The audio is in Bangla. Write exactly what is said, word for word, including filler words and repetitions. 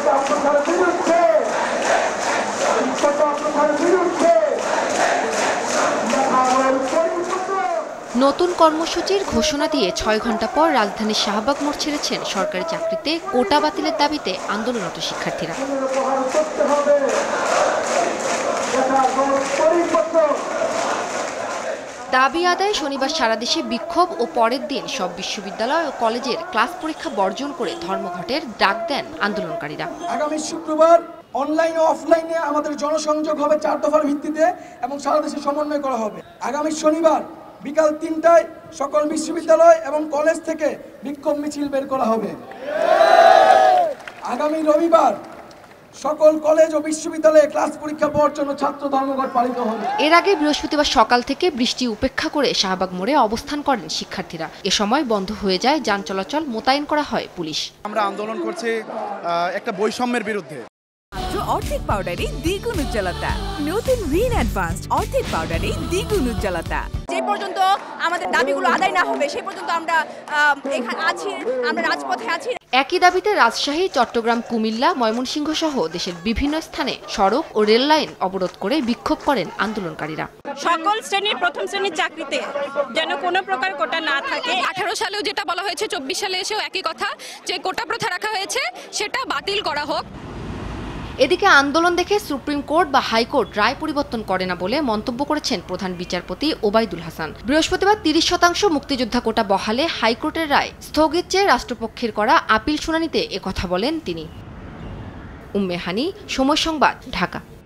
নতুন কর্মসূচির ঘোষণা দিয়ে ছয় ঘন্টা পর রাজধানীর শাহবাগ মোড় ছেড়েছেন সরকারি চাকরিতে কোটা বাতিলের দাবিতে আন্দোলনরত শিক্ষার্থীরা। দাবি আদায়ে শনিবার সারা দেশে বিক্ষোভ ও পরের দিন সব বিশ্ববিদ্যালয় ও কলেজের ক্লাস পরীক্ষা বর্জন করে ধর্মঘটের ডাক দেন আন্দোলনকারীরা। আগামী শুক্রবার অনলাইন ও অফলাইনে আমাদের জনসংযোগ হবে চার দফার ভিত্তিতে এবং সারা দেশে সমন্বয় করা হবে। আগামী শনিবার বিকাল তিনটায় সকল বিশ্ববিদ্যালয় এবং কলেজ থেকে বিক্ষোভ মিছিল বের করা হবে। আগামী রবিবার সকল কলেজ ও বিশ্ববিদ্যালয়ে ক্লাস পরীক্ষা বর্জন ও ছাত্র ধর্মঘট পালিত হবে। এর আগে বৃহস্পতিবার সকাল থেকে বৃষ্টি উপেক্ষা করে শাহবাগ মোড়ে অবস্থান করেন শিক্ষার্থীরা। এ সময় বন্ধ হয়ে যায় যান চলাচল, মোতায়েন করা হয় পুলিশ। আমরা আন্দোলন করছি একটা বৈষম্যের বিরুদ্ধে। অর্ধেক পাউডারে দ্বিগুণ উজ্জ্বলতা, নতুন রিন অ্যাডভান্সড অর্ধেক পাউডারে দ্বিগুণ উজ্জ্বলতা। যে পর্যন্ত আমাদের দাবিগুলো আদায় না হবে সে পর্যন্ত আমরা এখানে আছি, আমরা রাজপথে আছি। একই দাবিতে রাজশাহী, চট্টগ্রাম, কুমিল্লা, ময়মনসিংহ সহ দেশের বিভিন্ন স্থানে সড়ক ও রেল লাইন অবরোধ করে বিক্ষোভ করেন আন্দোলনকারীরা। সকল শ্রেণীর প্রথম শ্রেণীর চাকরিতে যেন কোনো প্রকার কোটা না থাকে। আঠারো সালেও যেটা বলা হয়েছে চব্বিশ সালে এসেও একই কথা, যে কোটা প্রথা রাখা হয়েছে সেটা বাতিল করা হোক। এদিকে আন্দোলন দেখে সুপ্রিম কোর্ট বা হাইকোর্ট রায় পরিবর্তন করে না বলে মন্তব্য করেছেন প্রধান বিচারপতি ওবায়দুল হাসান। বৃহস্পতিবার তিরিশ শতাংশ মুক্তিযোদ্ধা কোটা বহালে হাইকোর্টের রায় স্থগিত চেয়ে রাষ্ট্রপক্ষের করা আপিল শুনানিতে একথা বলেন তিনি। উম্মে হানি, সময় সংবাদ, ঢাকা।